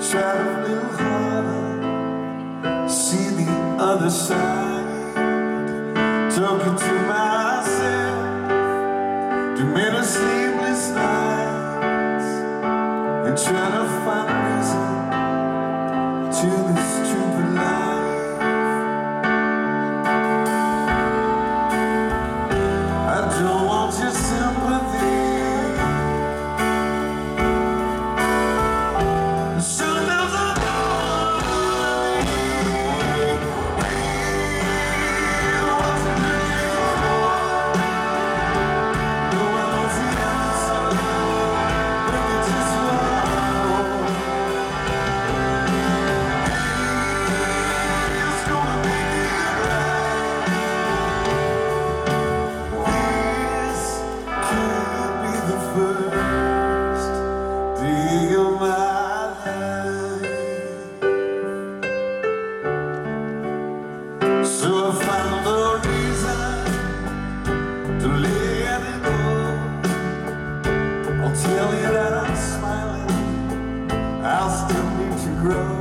Try a little harder, see the other side. Talking to myself, too many sleepless nights, and trying to find a reason to this stupid life. I don't want your sympathy. Sometimes I so I found a reason to let it go. I'll tell you that I'm smiling, I'll still need to grow.